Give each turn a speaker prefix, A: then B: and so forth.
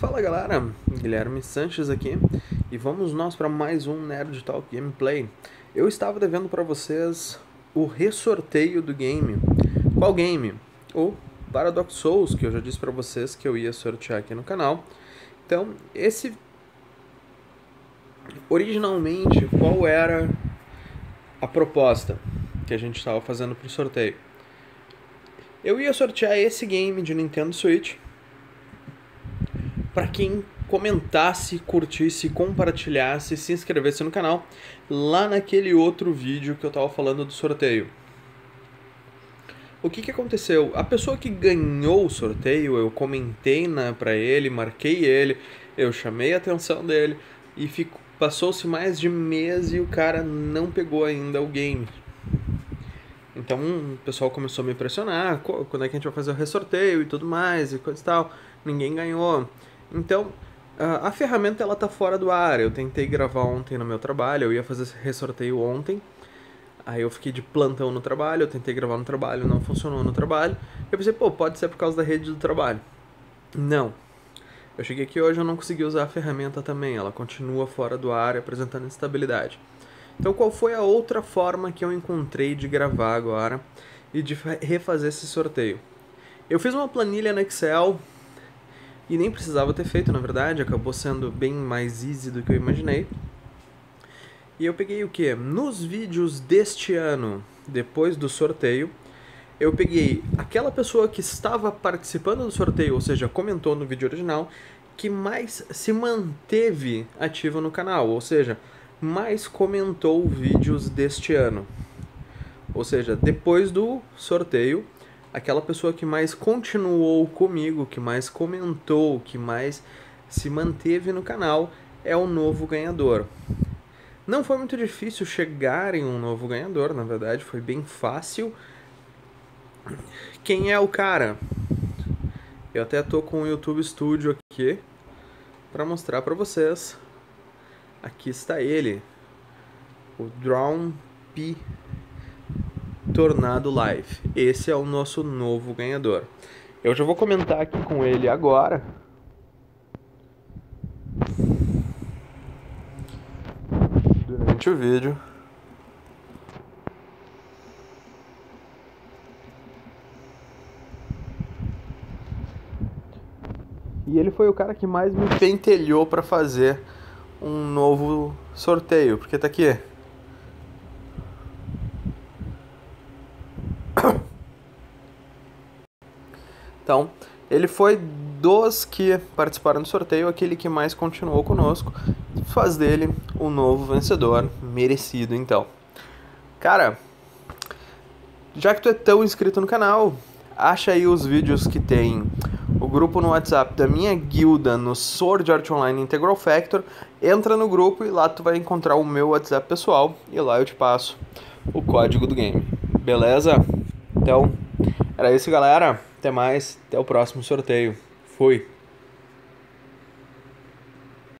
A: Fala galera, Guilherme Sanches aqui e vamos nós para mais um Nerd Talk Gameplay. Eu estava devendo para vocês o ressorteio do game. Qual game? O Paradox Souls, que eu já disse para vocês que eu ia sortear aqui no canal. Então, originalmente, qual era a proposta que a gente estava fazendo para o sorteio? Eu ia sortear esse game de Nintendo Switch para quem comentasse, curtisse, compartilhasse, se inscrevesse no canal lá naquele outro vídeo que eu tava falando do sorteio. O que aconteceu? A pessoa que ganhou o sorteio, eu comentei pra ele, marquei ele, eu chamei a atenção dele e passou-se mais de mês e o cara não pegou ainda o game. Então o pessoal começou a me pressionar, quando é que a gente vai fazer o ressorteio e tudo mais e coisa e tal. Ninguém ganhou. Então, a ferramenta ela tá fora do ar. Eu tentei gravar ontem no meu trabalho, eu ia fazer esse ressorteio ontem. Aí eu fiquei de plantão no trabalho, eu tentei gravar no trabalho, não funcionou no trabalho. Eu pensei, pode ser por causa da rede do trabalho. Não. Eu cheguei aqui hoje e eu não consegui usar a ferramenta também, ela continua fora do ar, apresentando instabilidade. Então qual foi a outra forma que eu encontrei de gravar agora e de refazer esse sorteio? Eu fiz uma planilha no Excel e nem precisava ter feito, na verdade, acabou sendo bem mais easy do que eu imaginei. E eu peguei o que? Nos vídeos deste ano, depois do sorteio, eu peguei aquela pessoa que estava participando do sorteio, ou seja, comentou no vídeo original, que mais se manteve ativa no canal, ou seja, mais comentou vídeos deste ano. Ou seja, depois do sorteio, aquela pessoa que mais continuou comigo, que mais comentou, que mais se manteve no canal, é o novo ganhador. Não foi muito difícil chegar em um novo ganhador, na verdade, foi bem fácil. Quem é o cara? Eu até tô com o YouTube Studio aqui para mostrar para vocês. Aqui está ele, o Drown P Tornado Live. Esse é o nosso novo ganhador. Eu já vou comentar aqui com ele agora. Durante o vídeo. E ele foi o cara que mais me pentelhou para fazer um novo sorteio, porque tá aqui. Então, ele foi dos que participaram do sorteio, aquele que mais continuou conosco, faz dele um novo vencedor, merecido então. Cara, já que tu é tão inscrito no canal, acha aí os vídeos que tem o grupo no WhatsApp da minha guilda no Sword Art Online Integral Factor, entra no grupo e lá tu vai encontrar o meu WhatsApp pessoal e lá eu te passo o código do game, beleza? Então, era isso galera, até mais, até o próximo sorteio, fui!